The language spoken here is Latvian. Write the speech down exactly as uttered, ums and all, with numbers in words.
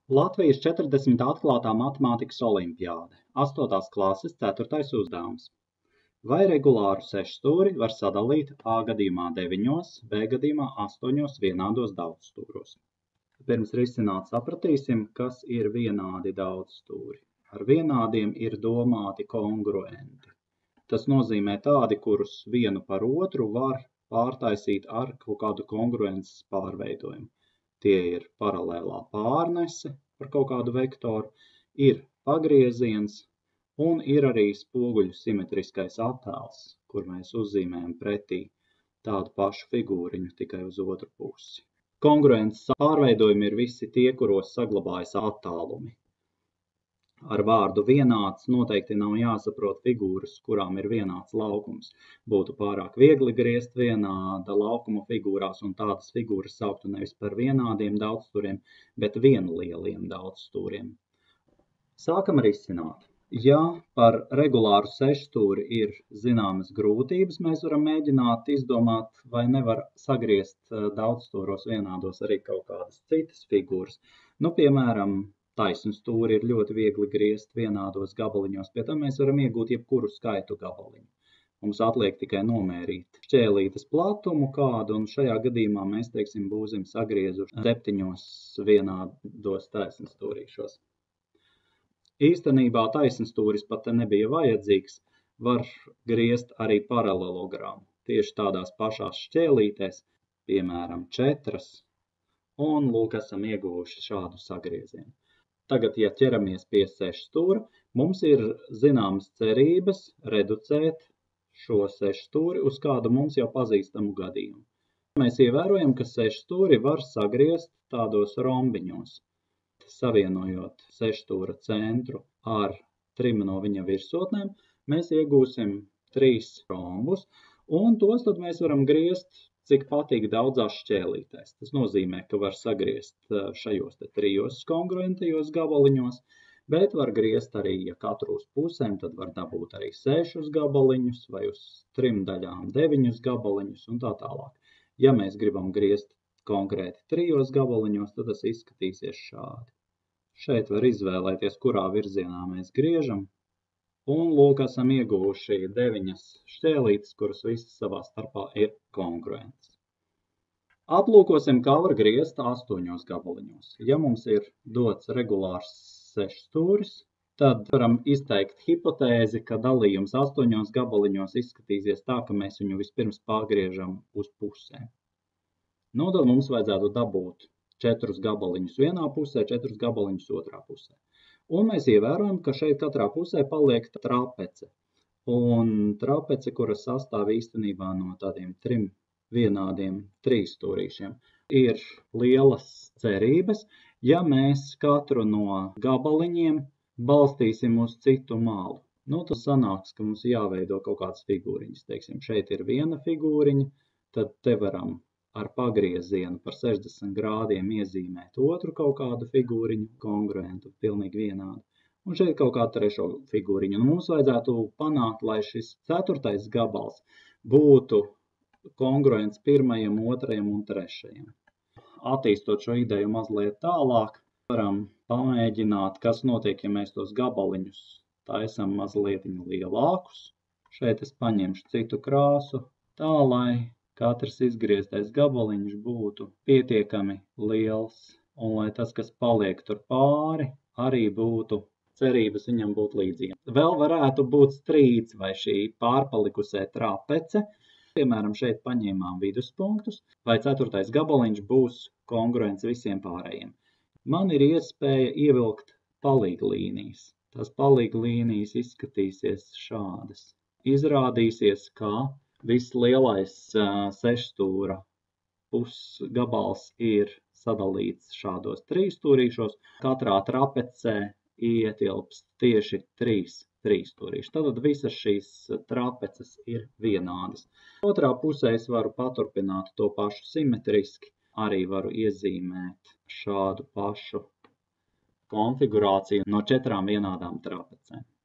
Latvijas četrdesmitā atklātā matemātikas olimpiāde. astotās klases ceturtais uzdevums. Vai regulāru sešstūri var sadalīt A gadījumā deviņos, B gadījumā astoņos vienādos daudzstūros? Pirms risināt sapratīsim, kas ir vienādi daudzstūri. Ar vienādiem ir domāti kongruenti. Tas nozīmē tādi, kurus vienu par otru var pārtaisīt ar kaut kādu kongruences pārveidojumu. Tie ir paralēlā pārnese par kaut kādu vektoru, ir pagrieziens un ir arī spoguļu simetriskais attēls, kur mēs uzzīmējam pretī tādu pašu figūriņu tikai uz otru pusi. Kongruences pārveidojumi ir visi tie, kuros saglabājas attālumi. Ar vārdu vienāds noteikti nav jāsaprot figūras, kurām ir vienāds laukums. Būtu pārāk viegli griezt vienāda laukuma figūrās, un tādas figūras sauktu nevis par vienādiem daudzstūriem, bet vienlieliem daudzstūriem. Sākam risināt. Ja par regulāru sešstūri ir zināmas grūtības, mēs varam mēģināt izdomāt, vai nevar sagriezt daudzstūros vienādos arī kaut kādas citas figūras. Nu, piemēram, taisnstūri ir ļoti viegli griezt vienādos gabaliņos, pie tam mēs varam iegūt jebkuru skaitu gabaliņu. Mums atliek tikai nomērīt šķēlītes platumu kādu, un šajā gadījumā mēs, teiksim, būsim sagriezuši septiņos vienādos taisnstūrīšos. Īstenībā taisnstūris pat nebija vajadzīgs, var griezt arī paralelogramu. Tieši tādās pašās šķēlītēs, piemēram, četras, un lūk, esam ieguvuši šādu sagriezienu. Tagad, ja ķeramies pie sešstūra, mums ir zināmas cerības reducēt šo sešstūri uz kādu mums jau pazīstamu gadījumu. Mēs ievērojam, ka sešstūri var sagriezt tādos rombiņos. Savienojot sešstūra centru ar trim no viņa virsotnēm, mēs iegūsim trīs rombus, un tos tad mēs varam griezt, cik patīk daudzās šķēlītēs. Tas nozīmē, ka var sagriezt šajos te trijos kongruentajos gabaliņos, bet var griezt arī, ja katru uz pusēm, tad var dabūt arī sešus gabaliņus vai uz trim daļām deviņus gabaliņus un tā tālāk. Ja mēs gribam griezt konkrēti trijos gabaliņos, tad tas izskatīsies šādi. Šeit var izvēlēties, kurā virzienā mēs griežam. Un lūk, esam ieguvuši deviņas šķēlītes, kuras visas savā starpā ir kongruentas. Aplūkosim, kā var griezt astoņos gabaliņos. Ja mums ir dots regulārs sešstūris, tad varam izteikt hipotēzi, ka dalījums astoņos gabaliņos izskatīsies tā, ka mēs viņu vispirms pārgriežam uz pusēm. Nu, tad mums vajadzētu dabūt četrus gabaliņus vienā pusē, četrus gabaliņus otrā pusē. Un mēs ievērojam, ka šeit katrā pusē paliek trapece. Un trapece, kuras sastāv īstenībā no tādiem trim vienādiem trīsstūrīšiem, ir lielas cerības, ja mēs katru no gabaliņiem balstīsim uz citu malu. Nu, tas sanāks, ka mums jāveido kaut kādas figūriņas. Teiksim, šeit ir viena figūriņa, tad te varam ar pagriezienu par sešdesmit grādiem iezīmēt otru kaut kādu figūriņu, kongruentu, pilnīgi vienādu. Un šeit kaut kādu trešo figūriņu. Un mums vajadzētu panākt, lai šis ceturtais gabals būtu kongruents pirmajam, otrajam un trešajam. Attīstot šo ideju mazliet tālāk, varam pamēģināt, kas notiek, ja mēs tos gabaliņus taisam mazliet lielākus. Šeit es paņemšu citu krāsu, tā lai katrs izgrieztais gabaliņš būtu pietiekami liels, un lai tas, kas paliek tur pāri, arī būtu cerības viņam būt līdzīgam. Vēl varētu būt strīds vai šī pārpalikusē trapece. Piemēram, šeit paņēmām viduspunktus, vai ceturtais gabaliņš būs kongruents visiem pārējiem. Man ir iespēja ievilkt palīglīnijas. Tas palīglīnijas izskatīsies šādas. Izrādīsies, ka vislielais sešstūra pusgabals ir sadalīts šādos trīsstūrīšos. Katrā trapecē ietilpst tieši trīs trīsstūrīši. Tad visas šīs trapeces ir vienādas. Otrā pusē es varu paturpināt to pašu simetriski. Arī varu iezīmēt šādu pašu konfigurāciju no četrām vienādām trapecēm.